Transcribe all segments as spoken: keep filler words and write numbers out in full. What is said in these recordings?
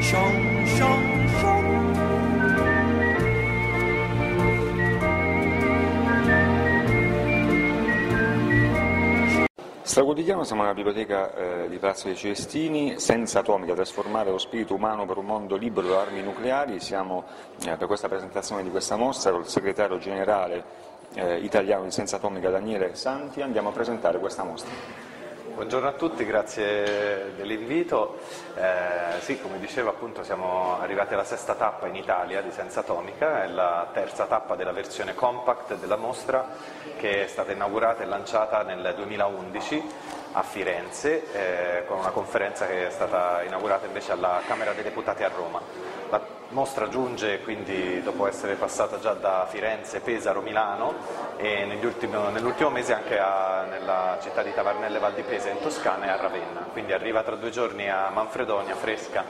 Shong, shong, shong. Straquotidiano, siamo alla biblioteca eh, di Palazzo dei Celestini. Senza atomica, trasformare lo spirito umano per un mondo libero da armi nucleari. Siamo eh, per questa presentazione di questa mostra con il segretario generale eh, italiano di Senza Atomica Daniele Santi. Andiamo a presentare questa mostra. Buongiorno a tutti, grazie dell'invito. Eh, sì, come dicevo, appunto siamo arrivati alla sesta tappa in Italia di Senza Atomica, è la terza tappa della versione compact della mostra che è stata inaugurata e lanciata nel duemilaundici a Firenze, eh, con una conferenza che è stata inaugurata invece alla Camera dei Deputati a Roma. La mostra giunge quindi, dopo essere passata già da Firenze, Pesaro, Milano e nell'ultimo mese anche a, nella città di Tavernelle Val di Pesa in Toscana e a Ravenna, quindi arriva tra due giorni a Manfredonia, fresca.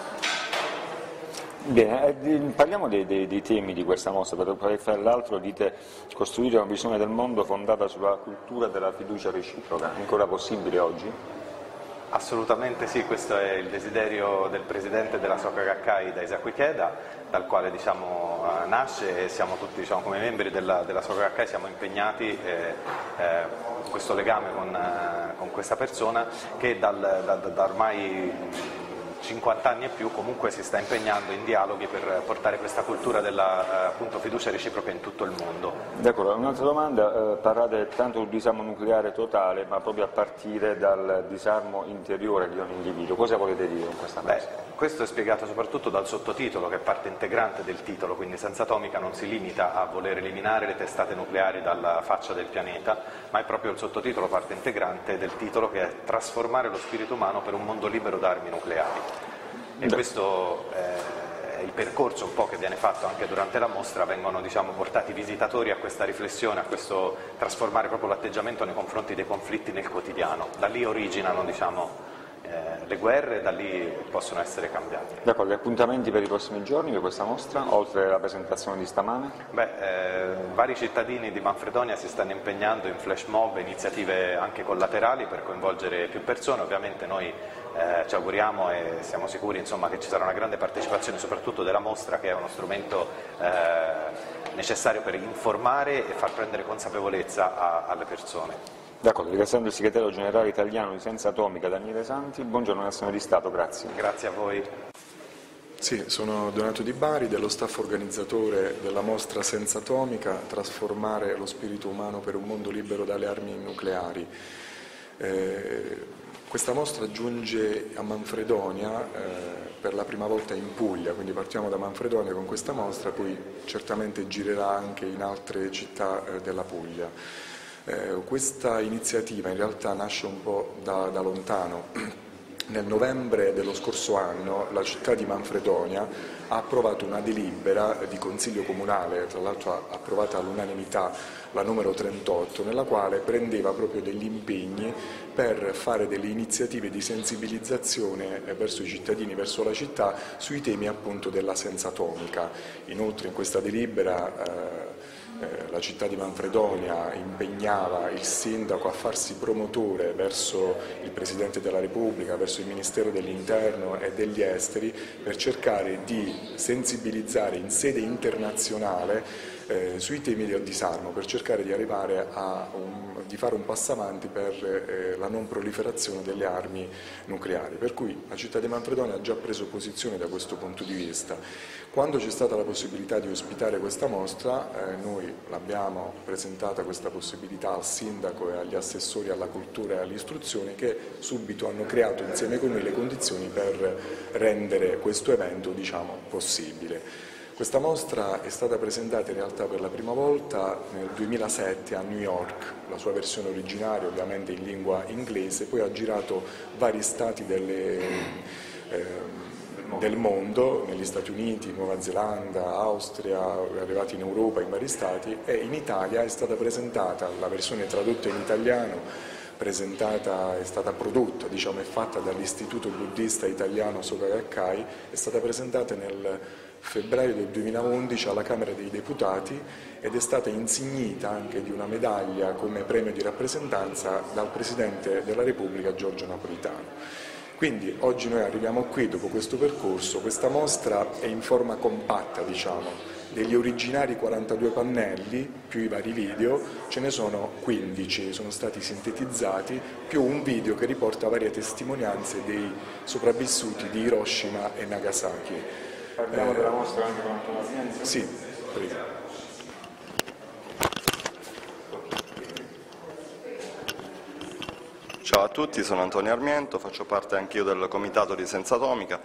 Bene, eh, parliamo dei, dei, dei temi di questa mostra, perché fra l'altro dite costruire una visione del mondo fondata sulla cultura della fiducia reciproca, è ancora possibile oggi? Assolutamente sì, questo è il desiderio del presidente della Soka Gakkai, Daisaku Ikeda, dal quale diciamo, nasce, e siamo tutti diciamo, come membri della, della Soka Gakkai siamo impegnati eh, eh, in questo legame con, eh, con questa persona che dal, da, da ormai cinquanta anni e più comunque si sta impegnando in dialoghi per portare questa cultura della appunto, fiducia reciproca in tutto il mondo. D'accordo, un'altra domanda, eh, parlate tanto del disarmo nucleare totale, ma proprio a partire dal disarmo interiore di ogni individuo, cosa volete dire con questa cosa? Beh, questo è spiegato soprattutto dal sottotitolo, che è parte integrante del titolo, quindi Senza Atomica non si limita a voler eliminare le testate nucleari dalla faccia del pianeta, ma è proprio il sottotitolo, parte integrante del titolo, che è trasformare lo spirito umano per un mondo libero da armi nucleari. E questo è il percorso un po' che viene fatto anche durante la mostra, vengono diciamo, portati i visitatori a questa riflessione, a questo trasformare proprio l'atteggiamento nei confronti dei conflitti nel quotidiano. Da lì originano diciamo, eh, le guerre, da lì possono essere cambiate. D'accordo, gli appuntamenti per i prossimi giorni per questa mostra, oltre alla presentazione di stamane? Beh, eh, vari cittadini di Manfredonia si stanno impegnando in flash mob, iniziative anche collaterali per coinvolgere più persone, ovviamente noi Eh, ci auguriamo e siamo sicuri insomma, che ci sarà una grande partecipazione soprattutto della mostra, che è uno strumento eh, necessario per informare e far prendere consapevolezza a, alle persone. D'accordo, ringraziando il segretario generale italiano di Senza Atomica Daniele Santi, buongiorno Nazione di Stato, grazie. Grazie a voi. Sì, sono Donato Di Bari, dello staff organizzatore della mostra Senza Atomica, trasformare lo spirito umano per un mondo libero dalle armi nucleari. Eh, Questa mostra giunge a Manfredonia eh, per la prima volta in Puglia, quindi partiamo da Manfredonia con questa mostra, poi certamente girerà anche in altre città eh, della Puglia. Eh, questa iniziativa in realtà nasce un po' da, da lontano. Nel novembre dello scorso anno la città di Manfredonia ha approvato una delibera di consiglio comunale, tra l'altro approvata all'unanimità, la numero trentotto, nella quale prendeva proprio degli impegni per fare delle iniziative di sensibilizzazione verso i cittadini, verso la città, sui temi appunto della senza atomica. Inoltre in questa delibera eh, Eh, la città di Manfredonia impegnava il sindaco a farsi promotore verso il Presidente della Repubblica, verso il Ministero dell'Interno e degli Esteri, per cercare di sensibilizzare in sede internazionale eh, sui temi del disarmo, per cercare di arrivare a un, di fare un passo avanti per eh, la non proliferazione delle armi nucleari. Per cui la città di Manfredonia ha già preso posizione da questo punto di vista. Quando c'è stata la possibilità di ospitare questa mostra, eh, noi l'abbiamo presentata questa possibilità al sindaco e agli assessori alla cultura e all'istruzione, che subito hanno creato insieme con noi le condizioni per rendere questo evento diciamo, possibile. Questa mostra è stata presentata in realtà per la prima volta nel duemilasette a New York, la sua versione originaria ovviamente in lingua inglese, poi ha girato vari stati delle, eh, del mondo, negli Stati Uniti, Nuova Zelanda, Austria, è arrivati in Europa, in vari stati, e in Italia è stata presentata la versione tradotta in italiano, presentata, è stata prodotta, diciamo, è fatta dall'Istituto Buddista Italiano Soka Gakkai, è stata presentata nel febbraio del duemilaundici alla Camera dei Deputati ed è stata insignita anche di una medaglia come premio di rappresentanza dal Presidente della Repubblica Giorgio Napolitano. Quindi oggi noi arriviamo qui dopo questo percorso, questa mostra è in forma compatta, diciamo, degli originari quarantadue pannelli più i vari video, ce ne sono quindici, sono stati sintetizzati, più un video che riporta varie testimonianze dei sopravvissuti di Hiroshima e Nagasaki. Parliamo eh, della mostra anche con Antonio Armiento? Sì, prego. Ciao a tutti, sono Antonio Armiento, faccio parte anch'io del comitato di Senza Atomica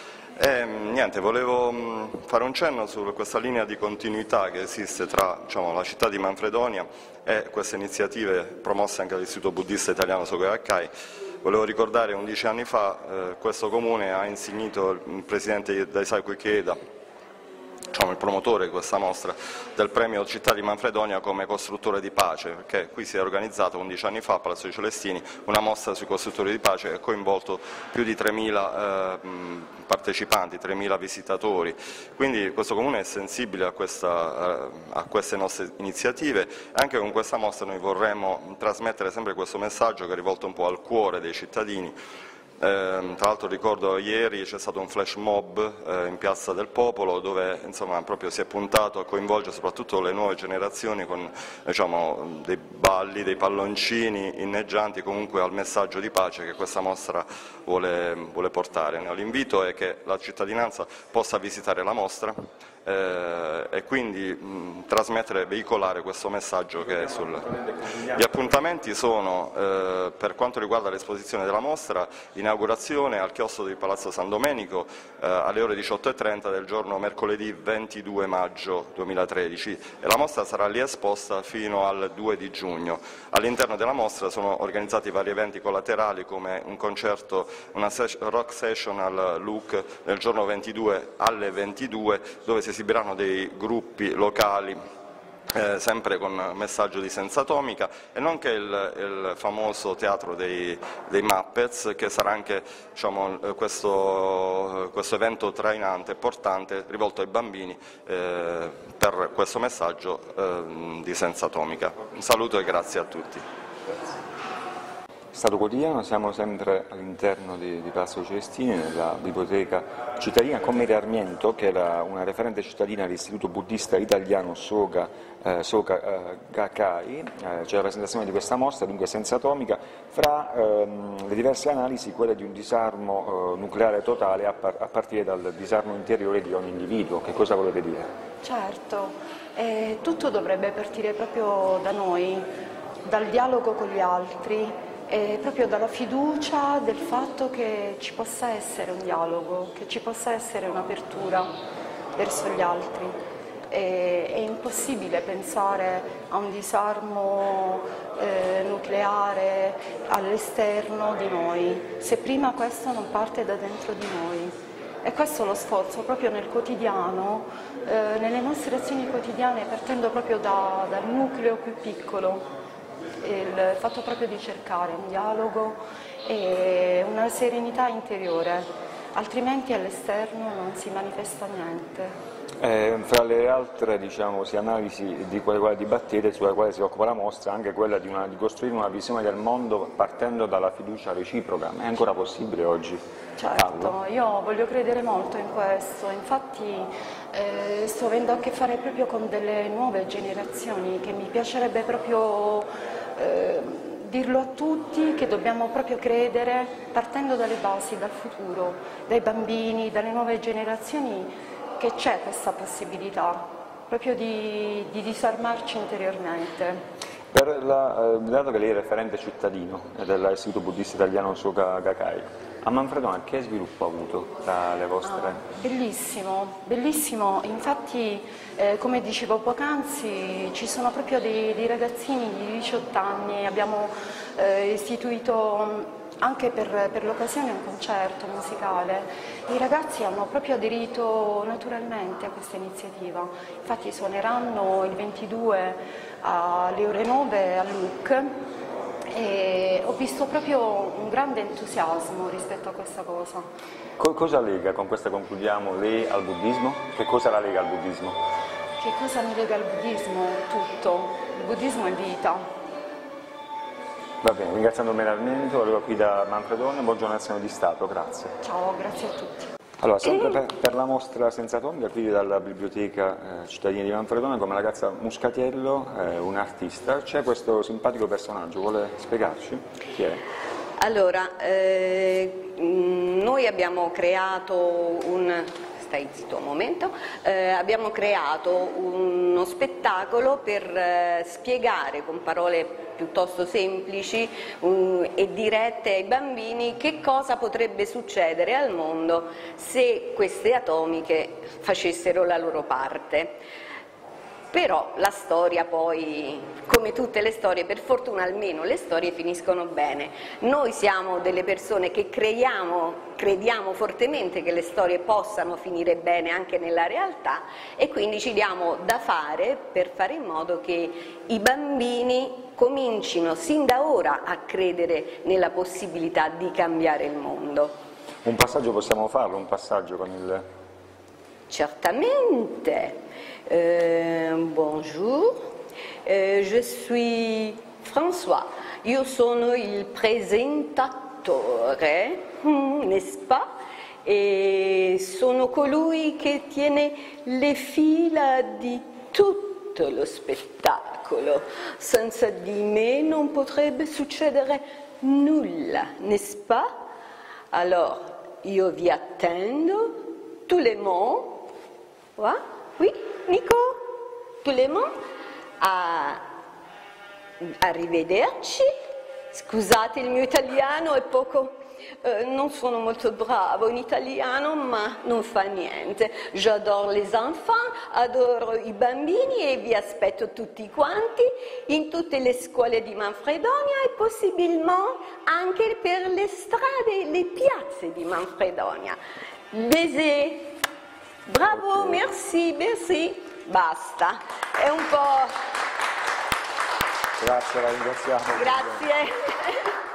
e niente, volevo fare un cenno su questa linea di continuità che esiste tra diciamo, la città di Manfredonia e queste iniziative promosse anche dall'Istituto Buddista Italiano Soka Gakkai. Volevo ricordare undici anni fa eh, questo comune ha insignito il presidente Daisaku Ikeda, diciamo, il promotore di questa mostra, del premio Città di Manfredonia come costruttore di pace, perché qui si è organizzata undici anni fa a Palazzo dei Celestini una mostra sui costruttori di pace che ha coinvolto più di tremila eh, partecipanti, tremila visitatori, quindi questo comune è sensibile a, questa, a queste nostre iniziative e anche con questa mostra noi vorremmo trasmettere sempre questo messaggio che è rivolto un po' al cuore dei cittadini. Eh, tra l'altro ricordo ieri c'è stato un flash mob eh, in Piazza del Popolo dove insomma, proprio si è puntato a coinvolgere soprattutto le nuove generazioni con diciamo, dei balli, dei palloncini inneggianti comunque al messaggio di pace che questa mostra vuole, vuole portare. L'invito è che la cittadinanza possa visitare la mostra eh, e quindi mh, trasmettere e veicolare questo messaggio che è sul... Gli appuntamenti sono eh, per quanto riguarda l'esposizione della mostra, inaugurazione al chiostro di Palazzo San Domenico eh, alle ore diciotto e trenta del giorno mercoledì ventidue maggio duemilatredici e la mostra sarà lì esposta fino al due di giugno. All'interno della mostra sono organizzati vari eventi collaterali come un concerto, una rock session al Look nel giorno ventidue alle ventidue dove si esibiranno dei gruppi locali Eh, sempre con messaggio di Senza Atomica e nonché il, il famoso teatro dei, dei Muppets che sarà anche diciamo, questo, questo evento trainante e portante rivolto ai bambini eh, per questo messaggio eh, di Senza Atomica. Un saluto e grazie a tutti. Stato quotidiano, siamo sempre all'interno di, di Palazzo dei Celestini, nella biblioteca cittadina Commere Armiento, che era una referente cittadina dell'Istituto Buddista Italiano Soka, eh, Soka eh, Gakkai. Eh, c'è la presentazione di questa mostra, dunque Senza Atomica, fra ehm, le diverse analisi, quelle di un disarmo eh, nucleare totale a, par a partire dal disarmo interiore di ogni individuo. Che cosa volete dire? Certo, eh, tutto dovrebbe partire proprio da noi, dal dialogo con gli altri, e proprio dalla fiducia del fatto che ci possa essere un dialogo, che ci possa essere un'apertura verso gli altri. E, è impossibile pensare a un disarmo eh, nucleare all'esterno di noi, se prima questo non parte da dentro di noi. E questo è lo sforzo proprio nel quotidiano, eh, nelle nostre azioni quotidiane, partendo proprio da, dal nucleo più piccolo. Il fatto proprio di cercare un dialogo e una serenità interiore, altrimenti all'esterno non si manifesta niente. Eh, fra le altre diciamo, sì, analisi di quelle quali dibattete, sulla quale si occupa la mostra, anche quella di, una, di costruire una visione del mondo partendo dalla fiducia reciproca. È ancora possibile oggi? Certo, farlo? Io voglio credere molto in questo, infatti eh, sto avendo a che fare proprio con delle nuove generazioni che mi piacerebbe proprio eh, dirlo a tutti, che dobbiamo proprio credere, partendo dalle basi, dal futuro, dai bambini, dalle nuove generazioni, che c'è questa possibilità proprio di, di disarmarci interiormente. Per la, eh, dato che lei è referente cittadino dell'Istituto Buddista Italiano Soka Gakkai, a Manfredonia che sviluppo ha avuto dalle vostre? Ah, bellissimo, bellissimo, infatti eh, come dicevo poc'anzi ci sono proprio dei, dei ragazzini di diciotto anni, abbiamo eh, istituito anche per, per l'occasione un concerto musicale. I ragazzi hanno proprio aderito naturalmente a questa iniziativa, infatti suoneranno il ventidue alle ore nove a Look e ho visto proprio un grande entusiasmo rispetto a questa cosa. Co cosa lega, con questa concludiamo, lei al buddismo? Che cosa la lega al buddismo? Che cosa mi lega al buddismo? Tutto. Il buddismo è vita. Va bene, ringraziando Menarmento, arrivo qui da Manfredonia, buongiorno Azione di Stato, grazie. Ciao, grazie a tutti. Allora, sempre per, per la mostra Senza Atomica, qui dalla Biblioteca eh, Cittadina di Manfredonia, come la ragazza Muscatiello, eh, un artista, c'è questo simpatico personaggio, vuole spiegarci chi è? Allora, eh, noi abbiamo creato un... stai zitto un momento, eh, abbiamo creato uno spettacolo per eh, spiegare con parole piuttosto semplici um, e dirette ai bambini che cosa potrebbe succedere al mondo se queste atomiche facessero la loro parte. Però la storia poi, come tutte le storie, per fortuna almeno le storie finiscono bene. Noi siamo delle persone che creiamo, crediamo fortemente che le storie possano finire bene anche nella realtà e quindi ci diamo da fare per fare in modo che i bambini comincino sin da ora a credere nella possibilità di cambiare il mondo. Un passaggio possiamo farlo, un passaggio con il... Certamente. Euh, bonjour, euh, je suis François, io sono il presentatore, n'est-ce pas? E sono colui che tiene le fila di tutto lo spettacolo. Senza di me non potrebbe succedere nulla, n'est-ce pas? Alors, io vi attendo, tout le monde, ouais? Oui, Nico? Tout le monde? A... Arrivederci. Scusate, il mio italiano è poco... Eh, non sono molto bravo in italiano, ma non fa niente. J'adore les enfants, adoro i bambini e vi aspetto tutti quanti in tutte le scuole di Manfredonia e possibilmente anche per le strade e le piazze di Manfredonia. Baiser. Bravo, merci, merci. Basta. È un po'... Grazie, la ringraziamo. Grazie.